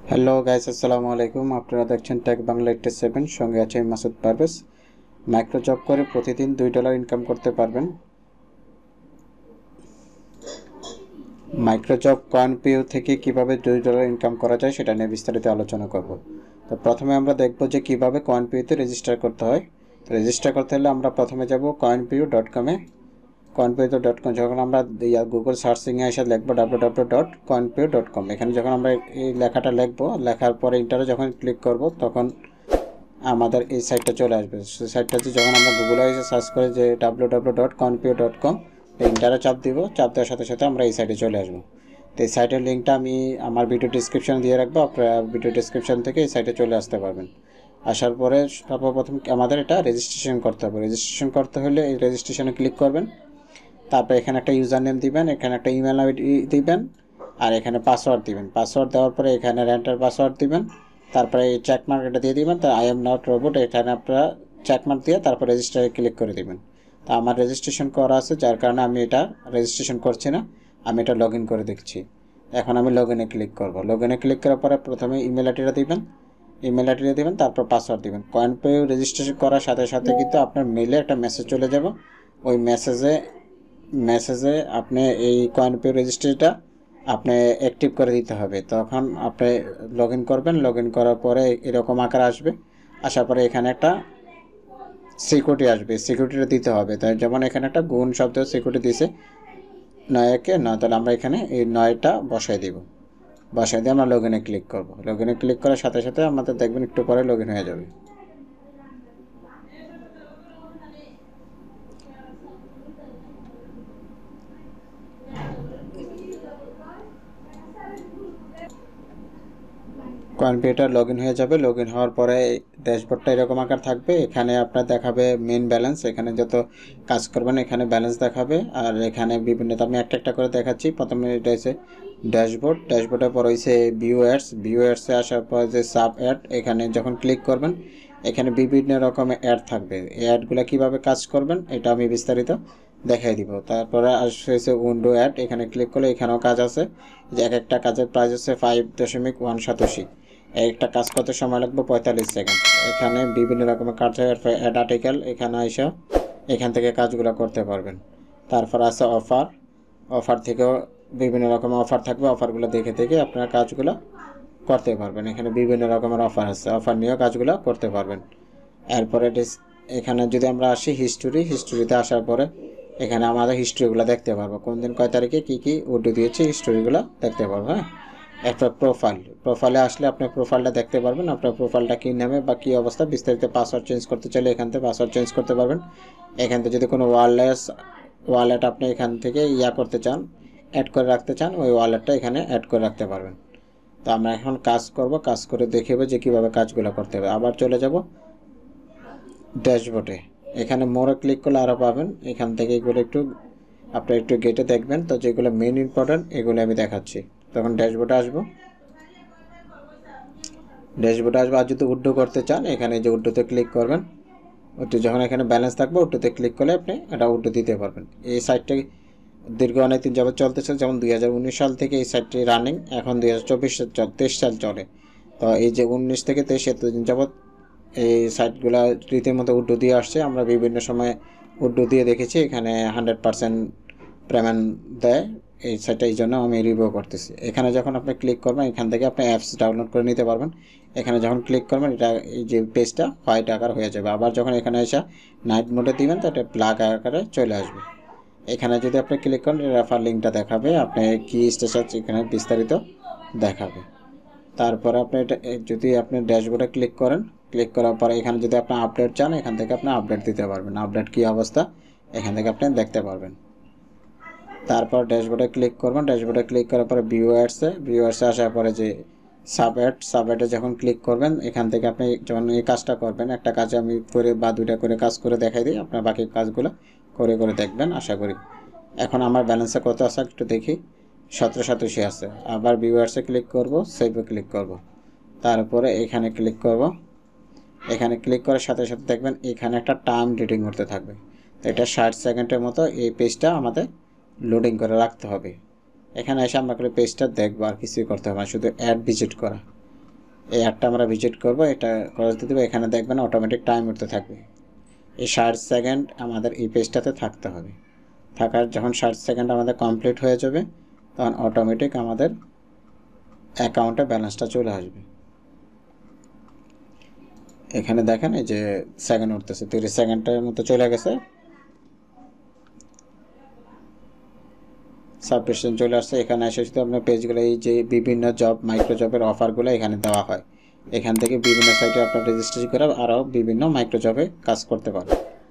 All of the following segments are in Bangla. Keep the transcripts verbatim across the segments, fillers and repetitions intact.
হ্যালো গাইস, আসসালামু আলাইকুম। আপনারা দেখছেন টেক বাংলা এইটটি সেভেন, সঙ্গে আছে আমি মাসুদ পারভেজ। মাইক্রো জব করে প্রতিদিন দুই ডলার ইনকাম করতে পারবেন। মাইক্রো জব কয়েনপিউ থেকে কিভাবে দুই ডলার ইনকাম করা যায় সেটা নিয়ে বিস্তারিত আলোচনা করব। তো প্রথমে আমরা দেখব যে কিভাবে কয়েনপিউতে রেজিস্টার করতে হয়। তো রেজিস্টার করতে হলে আমরা প্রথমে যাব কয়েনপিউ ডট কমে। কয়েনপিউ ডট কম যখন আমরা গুগল সার্চিংয়ে এসে লিখবো W W W dot CoinPayU dot com, এখানে যখন আমরা এই লেখাটা লিখবো, লেখার পরে ইন্টারে যখন ক্লিক করব তখন আমাদের এই সাইটটা চলে আসবে। সেই সাইটটা হচ্ছে যখন আমরা গুগলে এসে সার্চ করে যে W W W dot CoinPayU dot com ইন্টারে চাপ দিব, চাপ দেওয়ার সাথে সাথে আমরা এই সাইটে চলে আসবো। তো এই সাইটের লিঙ্কটা আমি আমার ভিডিও ডিসক্রিপশন দিয়ে রাখবো, আপনারা ভিডিও ডিসক্রিপশন থেকে এই সাইটে চলে আসতে পারবেন। আসার পরে সর্বপ্রথম আমাদের এটা রেজিস্ট্রেশন করতে হবে। রেজিস্ট্রেশন করতে হলে এই রেজিস্ট্রেশনে ক্লিক করবেন, তারপর এখানে একটা ইউজার নেম দিবেন, এখানে একটা ইমেল আইডি দিবেন, আর এখানে পাসওয়ার্ড দিবেন। পাসওয়ার্ড দেওয়ার পরে এখানে রেন্টার পাসওয়ার্ড দিবেন, তারপরে এই চেকমার্ক এটা দিয়ে দিবেন। তো আই এম নট রোবট এখানে আপনারা চেকমার্ক দিয়ে তারপর রেজিস্টারে ক্লিক করে দিবেন। তো আমার রেজিস্ট্রেশন করা আছে, যার কারণে আমি এটা রেজিস্ট্রেশন করছি না, আমি এটা লগ ইন করে দেখছি। এখন আমি লগ ইনে ক্লিক করবো। লগ ইনে ক্লিক করার পরে প্রথমে ইমেল আইডিটা দিবেন, ইমেল আইডিটা দিবেন, তারপর পাসওয়ার্ড দিবেন। কয়েনপে রেজিস্ট্রেশন করার সাথে সাথে কিন্তু আপনার মেইলে একটা মেসেজ চলে যাবে। ওই মেসেজে মেসেজে আপনি এই কয়েনপে রেজিস্ট্রিটা আপনি অ্যাক্টিভ করে দিতে হবে। তখন আপনি লগ ইন করবেন, লগ ইন করার পরে এরকম আকার আসবে। আসার পরে এখানে একটা সিকিউরিটি আসবে, সিকিউরিটিটা দিতে হবে। তাই যেমন এখানে একটা গুণ শব্দ সিকিউরিটি দিছে নয়কে নয়, তাহলে আমরা এখানে এই নয়টা বসাই দিব। বসাই দিয়ে আমরা লগ ইনে ক্লিক করবো। লগ ইনে ক্লিক করার সাথে সাথে আমাদের দেখবেন একটু পরে লগ ইন হয়ে যাবে। কম্পিউটার লগ ইন হয়ে যাবে। লগ ইন হওয়ার পরে ড্যাশবোর্ডটা এরকম আকার থাকবে। এখানে আপনার দেখাবে মেন ব্যালেন্স, এখানে যত কাজ করবেন এখানে ব্যালেন্স দেখাবে। আর এখানে বিভিন্ন, আমি একটা একটা করে দেখাচ্ছি। প্রথমে এটা হচ্ছে ড্যাশবোর্ড, ড্যাশবোর্ডের পর হয়েছে ভিউ অ্যাডস, ভিউ অ্যাডসে আসার পর যে সাব অ্যাড, এখানে যখন ক্লিক করবেন এখানে বিভিন্ন রকমের অ্যাড থাকবে। এই অ্যাডগুলো কীভাবে কাজ করবেন এটা আমি বিস্তারিত দেখাই দিব। তারপরে আসছে উইন্ডো অ্যাড, এখানে ক্লিক করলে এখানেও কাজ আছে। যে এক একটা কাজের প্রাইস হচ্ছে ফাইভ দশমিক ওয়ান সাতাশি। একটা কাজ করতে সময় লাগবে পঁয়তাল্লিশ সেকেন্ড। এখানে বিভিন্ন রকমের কাজ হয়, অ্যাড আর্টিকেল, এখানে এসে এখান থেকে কাজগুলো করতে পারবেন। তারপর আছে অফার, অফার থেকেও বিভিন্ন রকমের অফার থাকবে, অফারগুলো দেখে দেখে আপনারা কাজগুলো করতে পারবেন। এখানে বিভিন্ন রকমের অফার আছে, অফার নিয়েও কাজগুলো করতে পারবেন। এরপরে এখানে যদি আমরা আসি হিস্টোরি, হিস্টোরিতে আসার পরে এখানে আমাদের হিস্টোরিগুলো দেখতে পারবো, কোন দিন কয় তারিখে কী কী উড্ডু দিয়েছে হিস্টোরিগুলো দেখতে পারবো। হ্যাঁ, একটা প্রোফাইল, প্রোফাইলে আসলে আপনি প্রোফাইলটা দেখতে পারবেন, আপনার প্রোফাইলটা কী নামে বা কী অবস্থা। বিস্তারিত পাসওয়ার্ড চেঞ্জ করতে চাইলে এখান থেকে পাসওয়ার্ড চেঞ্জ করতে পারবেন। এখান থেকে যদি কোনো ওয়ারলেস ওয়ালেট আপনি এখান থেকে ইয়া করতে চান, অ্যাড করে রাখতে চান, ওই ওয়ালেটটা এখানে অ্যাড করে রাখতে পারবেন। তো আমরা এখন কাজ করব, কাজ করে দেখাবো যে কীভাবে কাজগুলো করতে হবে। আবার চলে যাব ড্যাশবোর্ডে, এখানে মোড়ে ক্লিক করলে আরও পাবেন। এখান থেকে এগুলো একটু আপনি একটু গেটে দেখবেন। তো যেগুলো মেন ইম্পর্টেন্ট এগুলো আমি দেখাচ্ছি। তখন ড্যাশবোর্ডে আসবো, ড্যাশবোর্ডে আসবো। আর যদি উড্ডু করতে চান এখানে যে উড্ডুতে ক্লিক করবেন, উড্ডু যখন এখানে ব্যালেন্স থাকবে উড্ডুতে ক্লিক করলে আপনি এটা উড্ডু দিতে পারবেন। এই সাইটটা দীর্ঘ অনেক দিন যাবত চলতেছে, যেমন দুই হাজার উনিশ সাল থেকে এই সাইটটি রানিং, এখন দুই হাজার চব্বিশ তেইশ সাল চলে। তো এই যে উনিশ থেকে তেইশ এতদিন যাবৎ এই সাইটগুলো রীতিমতো উড্ডু দিয়ে আসছে। আমরা বিভিন্ন সময় উড্ডু দিয়ে দেখেছি, এখানে হান্ড্রেড পারসেন্ট পেমেন্ট দেয় এই সাইটটা, এই জন্য আমি রিভিউ করতেছি। এখানে যখন আপনি ক্লিক করবেন এখান থেকে আপনি অ্যাপস ডাউনলোড করে নিতে পারবেন। এখানে যখন ক্লিক করবেন এটা এই যে পেজটা হোয়াইট আকার হয়ে যাবে। আবার যখন এখানে এসে নাইট মোডে দিবেন তো এটা ব্ল্যাক আকারে চলে আসবে। এখানে যদি আপনি ক্লিক করেন রেফার লিঙ্কটা দেখাবে, আপনি কি স্টেশন এখানে বিস্তারিত দেখাবে। তারপরে আপনি এটা যদি আপনি ড্যাশবোর্ডে ক্লিক করেন, ক্লিক করার পরে এখানে যদি আপনি আপডেট চান এখান থেকে আপনি আপডেট দিতে পারবেন। আপডেট কী অবস্থা এখান থেকে আপনি দেখতে পারবেন। তারপর ড্যাশবোর্ডে ক্লিক করবেন, ড্যাশবোর্ডে ক্লিক করার পরে ভিউ অ্যাডসে, ভিউ অ্যাডসে আসার পরে যে সাব অ্যাড, সাব অ্যাডে যখন ক্লিক করবেন এখান থেকে আপনি যখন এই কাজটা করবেন, একটা কাজে আমি করে বা দুইটা করে কাজ করে দেখাই দিই, আপনার বাকি কাজগুলো করে করে দেখবেন আশা করি। এখন আমার ব্যালেন্সে কত আছে একটু দেখি, সতেরো সাতাশি আছে। আবার ভিউ অ্যাডসে ক্লিক করব, সেভে ক্লিক করব, তারপরে এখানে ক্লিক করব। এখানে ক্লিক করার সাথে সাথে দেখবেন এখানে একটা টাইম রিডিং করতে থাকবে। তো এটা ষাট সেকেন্ডের মতো এই পেজটা আমাদের লোডিং করে রাখতে হবে। এখানে এসে আমরা করে পেজটা দেখবো, আর কিছুই করতে হবে না, শুধু অ্যাড ভিজিট করা। এই অ্যাডটা আমরা ভিজিট করব, এটা ক্রস দিয়ে দেবো, এখানে দেখবেন অটোমেটিক টাইম উঠতে থাকবে। এই ষাট সেকেন্ড আমাদের এই পেজটাতে থাকতে হবে। থাকার যখন ষাট সেকেন্ড আমাদের কমপ্লিট হয়ে যাবে তখন অটোমেটিক আমাদের অ্যাকাউন্টে ব্যালেন্সটা চলে আসবে। এখানে দেখেন এই যে সেকেন্ড উঠতেছে, তিরিশ সেকেন্ডের মতো চলে গেছে, সাবস্ক্রিপশন চলে আসছে। এখানে এসে শুধু আপনার পেজগুলো, এই যে বিভিন্ন জব মাইক্রো জবের অফারগুলো এখানে দেওয়া হয়, এখান থেকে বিভিন্ন সাইটে আপনার রেজিস্ট্রেশন করে আরও বিভিন্ন মাইক্রো জবে কাজ করতে পারেন।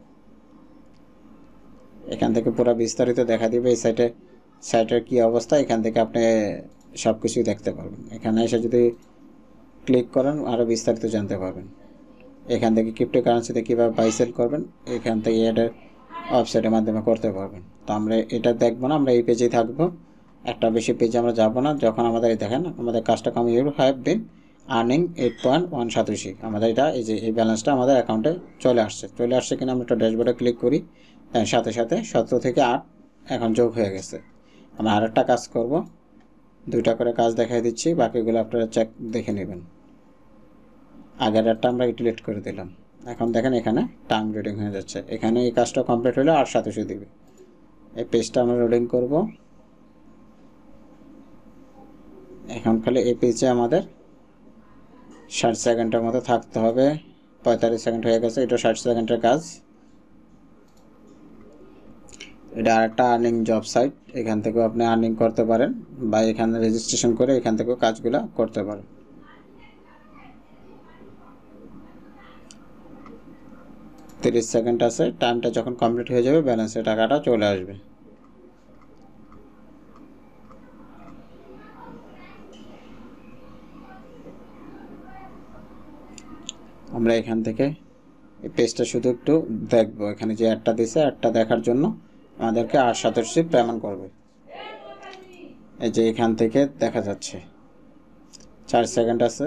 এখান থেকে পুরো বিস্তারিত দেখা দিবে এই সাইটে, সাইটের কী অবস্থা, এখান থেকে আপনি সব কিছুই দেখতে পারবেন। এখানে এসে যদি ক্লিক করেন আরও বিস্তারিত জানতে পারবেন। এখান থেকে ক্রিপ্টোকারেন্সিতে কীভাবে বাই সেল করবেন এখান থেকে এটার ওয়েবসাইটের মাধ্যমে করতে পারবেন। তো আমরা এটা দেখবো না, আমরা এই পেজেই থাকবো, একটা বেশি পেজে আমরা যাবো না। যখন আমাদের এই দেখেন আমাদের কাজটা কম, you have been earning eight point one satoshi, আমাদের এটা এই যে এই ব্যালেন্সটা আমাদের অ্যাকাউন্টে চলে আসছে। চলে আসছে কিনা আমরা একটা ড্যাশবোর্ডে ক্লিক করি, সাথে সাথে সতেরো থেকে আট এখন যোগ হয়ে গেছে। আমরা আরেকটা কাজ করব, দুইটা করে কাজ দেখাই দিচ্ছি, বাকিগুলো আপনারা চেক দেখে নেবেন। আগের একটা আমরা ডিলিট করে দিলাম। এখন দেখেন এখানে টাইম লোডিং হয়ে যাচ্ছে, এখানে এই কাজটা কমপ্লিট হলে আর সাতশো দিবে। এই পেজটা আমরা লোডিং করব। এখন খালি এই পেজে আমাদের ষাট সেকেন্ডের মতো থাকতে হবে, পঁয়তাল্লিশ সেকেন্ড হয়ে গেছে, এটা ষাট সেকেন্ডের কাজ। এটা আরেকটা আর্নিং জব সাইট, এখান থেকেও আপনি আর্নিং করতে পারেন বা এখানে রেজিস্ট্রেশন করে এখান থেকেও কাজগুলো করতে পারেন। তিরিশ সেকেন্ড আছে, টাইমটা যখন কমপ্লিট হয়ে যাবে ব্যালেন্সের টাকাটা চলে আসবে। আমরা এখান থেকে এই পেজটা শুধু একটু দেখবো, এখানে যে অ্যাডটা দিছে অ্যাডটা দেখার জন্য আমাদেরকে আট সাতাশি পেমেন্ট করবে। এই যে এখান থেকে দেখা যাচ্ছে চার সেকেন্ড আছে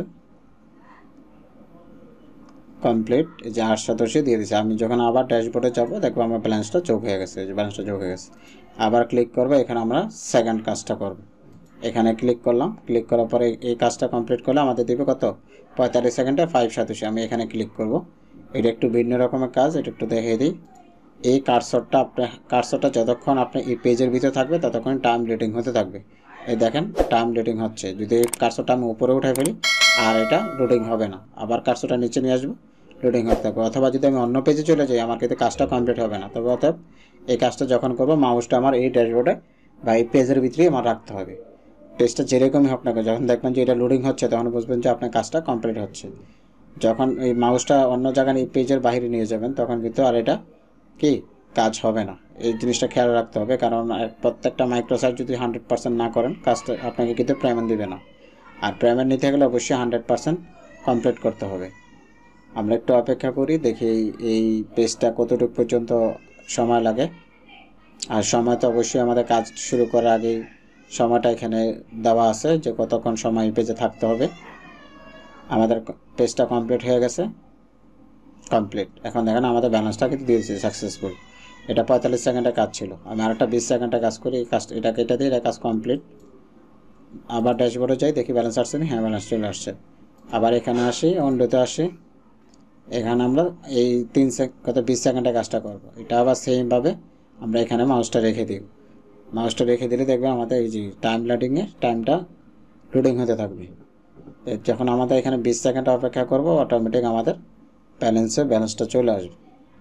কমপ্লিট, এই যে আট সাতাশি দিয়ে দিচ্ছে। আমি যখন আবার ড্যাশবোর্ডে যাবো দেখবো আমার ব্যালেন্সটা যোগ হয়ে গেছে, এই যে ব্যালেন্সটা যোগ হয়ে গেছে। আবার ক্লিক করবো, এখানে আমরা সেকেন্ড কাজটা করবো, এখানে ক্লিক করলাম, ক্লিক করার পরে এই কাজটা কমপ্লিট করলে আমাদের দেবে কত, পঁয়তাল্লিশ সেকেন্ডে ফাইভ সাতাশি। আমি এখানে ক্লিক করব, এটা একটু ভিন্ন রকমের কাজ, এটা একটু দেখিয়ে দিই। এই কার্সরটা আপনার কার্সরটা যতক্ষণ আপনি এই পেজের ভিতরে থাকবে ততক্ষণ টাইম লোডিং হতে থাকবে। এই দেখেন টাইম লোডিং হচ্ছে, যদি কার্সরটা আমি উপরে উঠে ফেলি আর এটা লোডিং হবে না, আবার কার্সরটা নিচে নিয়ে আসবো, লোডিং হতে থাকবে। অথবা যদি আমি অন্য পেজে চলে যাই আমার কিন্তু কাজটা কমপ্লিট হবে না। তবে অতএব এই কাজটা যখন করবো মাউসটা আমার এই ড্যাশবোর্ডে বা এই পেজের ভিতরেই আমার রাখতে হবে। পেজটা যেরকমই হোক না, যখন দেখবেন যে এটা লোডিং হচ্ছে তখন বুঝবেন যে আপনার কাজটা কমপ্লিট হচ্ছে। যখন এই মাউসটা অন্য জায়গায় এই পেজের বাইরে নিয়ে যাবেন তখন কিন্তু আর এটা কি কাজ হবে না। এই জিনিসটা খেয়াল রাখতে হবে, কারণ প্রত্যেকটা মাইক্রোসাইট যদি হান্ড্রেড পার্সেন্ট না করেন কাজটা আপনাকে কিন্তু পেমেন্ট দেবে না। আর পেমেন্ট নিতে গেলে অবশ্যই হান্ড্রেড পার্সেন্ট কমপ্লিট করতে হবে। আমরা একটু অপেক্ষা করি, দেখি এই পেজটা কতটুকু পর্যন্ত সময় লাগে। আর সময় তো অবশ্যই আমাদের কাজ শুরু করার আগেই সময়টা এখানে দেওয়া আছে যে কতক্ষণ সময় এই পেজে থাকতে হবে। আমাদের পেজটা কমপ্লিট হয়ে গেছে, কমপ্লিট। এখন দেখেন আমাদের ব্যালেন্সটা কিন্তু দিয়েছে সাকসেসফুল। এটা পঁয়তাল্লিশ সেকেন্ডের কাজ ছিল, আমি আরেকটা বিশ সেকেন্ডের কাজ করি, এই কাজ এটা কেটে দিই, এটা কাজ কমপ্লিট। আবার ড্যাশবোর্ডে যাই, দেখি ব্যালেন্স আসছে না, হ্যাঁ ব্যালেন্স চলে আসছে। আবার এখানে আসি, উইন্ডোতে আসি, এখানে আমরা এই তিন সেক কত বিশ সেকেন্ডের কাজটা করব। এটা আবার সেমভাবে আমরা এখানে মাউসটা রেখে দিই, মাউসটা রেখে দিলে দেখবেন আমাদের এই যে টাইম লোডিংয়ে টাইমটা লোডিং হতে থাকবে। যখন আমাদের এখানে বিশ সেকেন্ড অপেক্ষা করব অটোমেটিক আমাদের ব্যালেন্সে ব্যালেন্সটা চলে আসবে।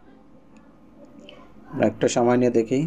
আমরা একটু সময় নিয়ে দেখি।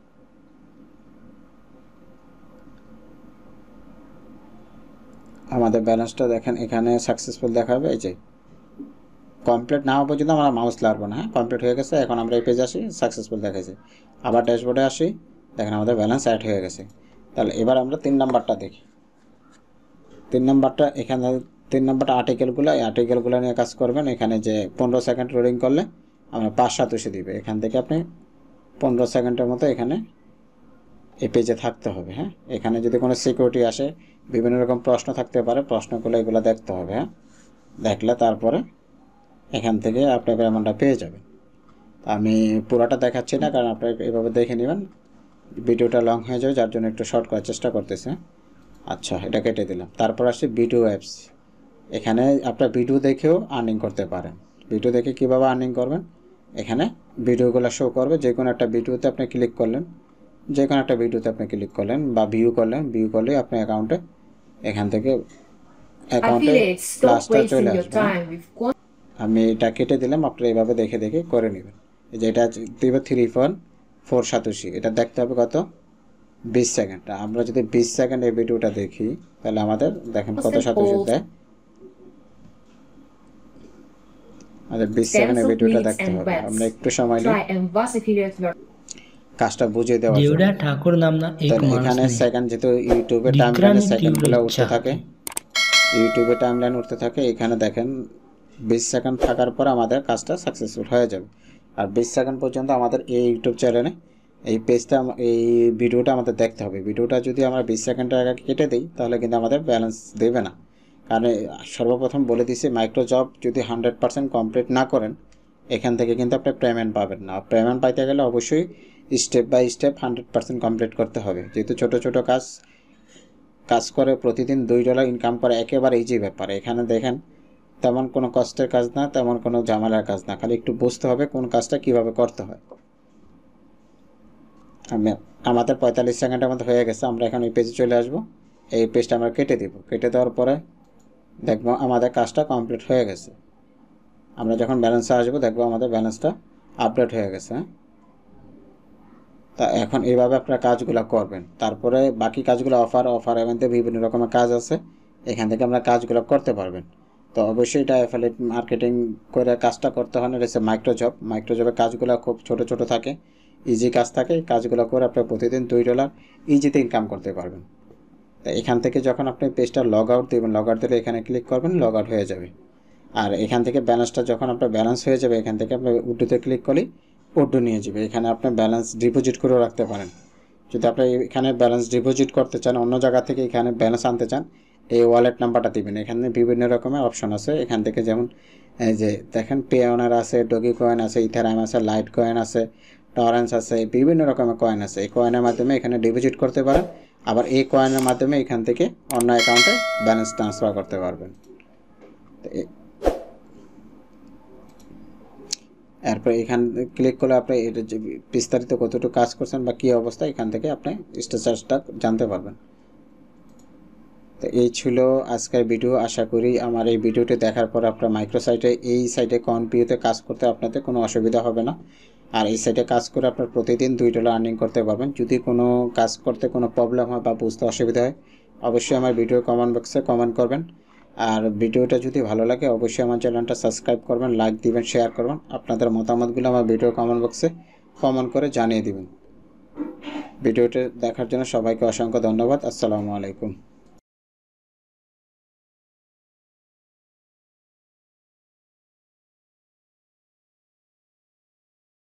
আমাদের ব্যালেন্সটা দেখেন এখানে সাকসেসফুল দেখাবে, এই যে কমপ্লিট না হওয়া পর্যন্ত আমরা মাউস লাগবো না। হ্যাঁ কমপ্লিট হয়ে গেছে, এখন আমরা এই পেজে আসি, সাকসেসফুল দেখাইছে। আবার ড্যাশবোর্ডে আসি, দেখেন আমাদের ব্যালেন্স অ্যাড হয়ে গেছে। তাহলে এবার আমরা তিন নাম্বারটা দেখি। তিন নাম্বারটা এখানে তিন নাম্বারটা আর্টিকেলগুলো, এই আর্টিকেলগুলো নিয়ে কাজ করবেন। এখানে যে পনেরো সেকেন্ড লোডিং করলে আমরা পাঁচ সাতাশি দিবে, এখান থেকে আপনি পনেরো সেকেন্ডের মতো এখানে এই পেজে থাকতে হবে। হ্যাঁ এখানে যদি কোনো সিকিউরিটি আসে, বিভিন্ন রকম প্রশ্ন থাকতে পারে, প্রশ্নগুলো এগুলো দেখতে হবে। হ্যাঁ দেখলে তারপরে এখান থেকে আপনি পেমেন্টটা পেয়ে যাবেন। আমি পুরোটা দেখাচ্ছি না, কারণ আপনি এভাবে দেখে নেবেন, ভিডিওটা লং হয়ে যাবে, যার জন্য একটু শর্ট করার চেষ্টা করতেছে। আচ্ছা এটা কেটে দিলাম। তারপর আসছি বিটু অ্যাপস। এখানে আপনার ভিডিও দেখেও আর্নিং করতে পারেন। ভিডিও দেখে কীভাবে আর্নিং করবেন, এখানে ভিডিওগুলো শো করবে। যে কোনো একটা ভিডিওতে আপনি ক্লিক করলেন, যে কোনো একটা ভিডিওতে আপনি ক্লিক করলেন বা ভিউ করলেন, ভিউ করলে আপনার অ্যাকাউন্টে এখান থেকে অ্যাকাউন্টে Affiliates, stop প্লাসটা চলে wasting your আসবে। time with con- আমি এটা কেটে দিলাম, আপনারা এইভাবে দেখে দেখে করে নেবেন। এই যে এটা দিবে থ্রি ফোর ফোর সাতোশি, এটা দেখতে হবে কত, বিশ সেকেন্ড। আমরা যদি বিশ সেকেন্ড এই ভিডিওটা দেখি তাহলে আমাদের দেখেন কত constant সাতোশি hold, দেয়। আমাদের বিশ সেকেন্ড scams এই of ভিডিওটা minutes দেখতে and হবে। আমরা bets. একটু সময় নিই Try and was affiliate your কাজটা বুঝিয়ে দেওয়ার জন্য। जेवढ्या ठाकूर नामना एक তাহলে माणूस এখানে नाही সেকেন্ড যেহেতু ইউটিউবে টাইমলাইনে डिकराने तीव्र সেকেন্ডগুলো উঠতে इच्छा থাকে, होती ইউটিউবে টাইমলাইন উঠতে থাকে। এখানে দেখেন বিশ সেকেন্ড থাকার পর আমাদের কাজটা সাকসেসফুল হয়ে যাবে। আর বিশ সেকেন্ড পর্যন্ত আমাদের এই ইউটিউব চ্যানেলে এই পেজটা, এই ভিডিওটা আমাদের দেখতে হবে। ভিডিওটা যদি আমরা বিশ সেকেন্ডের আগে কেটে দিই তাহলে কিন্তু আমাদের ব্যালেন্স দেবে না। কারণ সর্বপ্রথম বলে দিছি, মাইক্রো জব যদি হান্ড্রেড পার্সেন্ট কমপ্লিট না করেন এখান থেকে কিন্তু আপনি পেমেন্ট পাবেন না। পেমেন্ট পাইতে গেলে অবশ্যই step by step hundred percent complete করতে হবে। যেহেতু ছোটো ছোটো কাজ কাজ করে প্রতিদিন দুই ডলার ইনকাম করে একেবারে ইজি ব্যাপার। এখানে দেখেন তেমন কোনো কষ্টের কাজ না, তেমন কোনো ঝামেলার কাজ না, খালি একটু বুঝতে হবে কোন কাজটা কিভাবে করতে হয়। আমি আমাদের পঁয়তাল্লিশ সেকেন্ডের মধ্যে হয়ে গেছে। আমরা এখন এই পেজে চলে আসব। এই পেজটা আমরা কেটে দিব। কেটে দেওয়ার পরে দেখবো আমাদের কাজটা কমপ্লিট হয়ে গেছে। আমরা যখন ব্যালেন্সে আসবো দেখবো আমাদের ব্যালেন্সটা আপডেট হয়ে গেছে। হ্যাঁ, তা এখন এইভাবে আপনারা কাজগুলো করবেন। তারপরে বাকি কাজগুলো অফার অফার এমনিতে বিভিন্ন রকমের কাজ আছে, এখান থেকে আমরা কাজগুলো করতে পারবেন। তো অবশ্যই এটা অ্যাফিলিয়েট মার্কেটিং করে কাজটা করতে হয় না। এটা হচ্ছে মাইক্রো জব। মাইক্রো জবের কাজগুলো খুব ছোট ছোট থাকে, ইজি কাজ থাকে। কাজগুলো করে আপনারা প্রতিদিন দুই ডলার ইজিতে ইনকাম করতে পারবেন। তো এখান থেকে যখন আপনি পেজটা লগ আউট দেবেন, লগ আউট দিলে এখানে ক্লিক করবেন, লগ আউট হয়ে যাবে। আর এখান থেকে ব্যালেন্সটা যখন আপনার ব্যালেন্স হয়ে যাবে এখান থেকে আপনি উড্ডুতে ক্লিক করলেই উড্ডু নিয়ে যাবে। এখানে আপনি ব্যালেন্স ডিপোজিট করেও রাখতে পারেন। যদি আপনি এখানে ব্যালেন্স ডিপোজিট করতে চান, অন্য জায়গা থেকে এখানে ব্যালেন্স আনতে চান, এই ওয়ালেট নাম্বারটা দিবেন। এখানে বিভিন্ন রকমের অপশন আছে। এখান থেকে যেমন এই যে দেখেন পে অনার আছে, ডগি কয়েন আছে, ইথারাইম আছে, লাইট কয়েন আছে, টরেন্স আছে, বিভিন্ন রকমের কয়েন আছে। এই কয়েনের মাধ্যমে এখানে ডিপোজিট করতে পারেন। আবার এই কয়েনের মাধ্যমে এখান থেকে অন্য অ্যাকাউন্টে ব্যালেন্স ট্রান্সফার করতে পারবেন। এরপর এখান ক্লিক করলে আপনি এটা যে বিস্তারিত কতটুকু কাজ করছেন বা কী অবস্থা এখান থেকে আপনি স্ট্যাটাসটা জানতে পারবেন। তো এই ছিল আজকের ভিডিও। আশা করি আমার এই ভিডিওটি দেখার পর আপনার মাইক্রো সাইটে এই সাইটে কনপিউতে কাজ করতে আপনাদের কোনো অসুবিধা হবে না। আর এই সাইটে কাজ করে আপনার প্রতিদিন দুই ডলার আর্নিং করতে পারবেন। যদি কোনো কাজ করতে কোনো প্রবলেম হয় বা বুঝতে অসুবিধা হয় অবশ্যই আমার ভিডিও কমেন্ট বক্সে কমেন্ট করবেন। আর ভিডিওটা যদি ভালো লাগে অবশ্যই আমার চ্যানেলটা সাবস্ক্রাইব করবেন, লাইক দিবেন, শেয়ার করবেন। আপনাদের মতামতগুলো আমার ভিডিও কমেন্ট বক্সে কমেন্ট করে জানিয়ে দিবেন। ভিডিওটা দেখার জন্য সবাইকে অসংখ্য ধন্যবাদ। আসসালামু আলাইকুম।